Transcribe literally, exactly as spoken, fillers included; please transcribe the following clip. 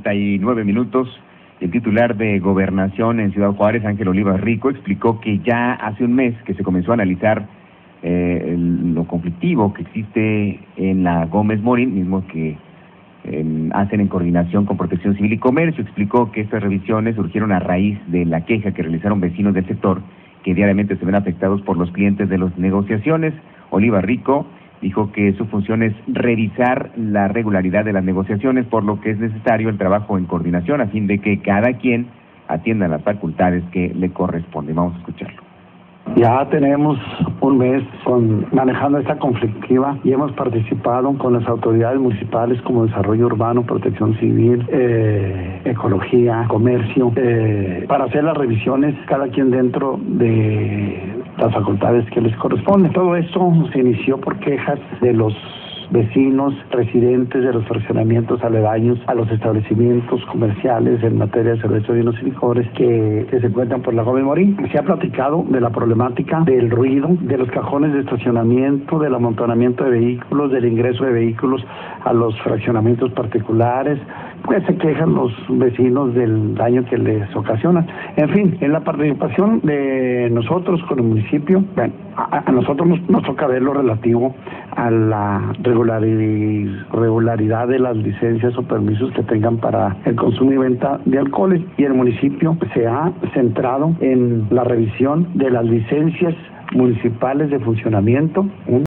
treinta y nueve minutos. El titular de Gobernación en Ciudad Juárez, Ángel Olivas Rico, explicó que ya hace un mes que se comenzó a analizar eh, el, lo conflictivo que existe en la Gómez Morín, mismo que eh, hacen en coordinación con Protección Civil y Comercio. Explicó que estas revisiones surgieron a raíz de la queja que realizaron vecinos del sector, que diariamente se ven afectados por los clientes de las negociaciones. Olivas Rico dijo que su función es revisar la regularidad de las negociaciones, por lo que es necesario el trabajo en coordinación a fin de que cada quien atienda las facultades que le corresponden. Vamos a escucharlo. Ya tenemos un mes con, manejando esta conflictiva y hemos participado con las autoridades municipales como Desarrollo Urbano, Protección Civil, eh, Ecología, Comercio, eh, para hacer las revisiones, cada quien dentro de las facultades que les corresponden. Todo esto se inició por quejas de los vecinos, residentes de los fraccionamientos aledaños a los establecimientos comerciales en materia de cerveza, vinos y licores que, que se encuentran por la Gómez Morín. Se ha platicado de la problemática del ruido, de los cajones de estacionamiento, del amontonamiento de vehículos, del ingreso de vehículos a los fraccionamientos particulares. Pues se quejan los vecinos del daño que les ocasionan. En fin, en la participación de nosotros con el municipio, bueno, a, a nosotros nos, nos toca ver lo relativo a la regularidad de las licencias o permisos que tengan para el consumo y venta de alcoholes, y el municipio se ha centrado en la revisión de las licencias municipales de funcionamiento.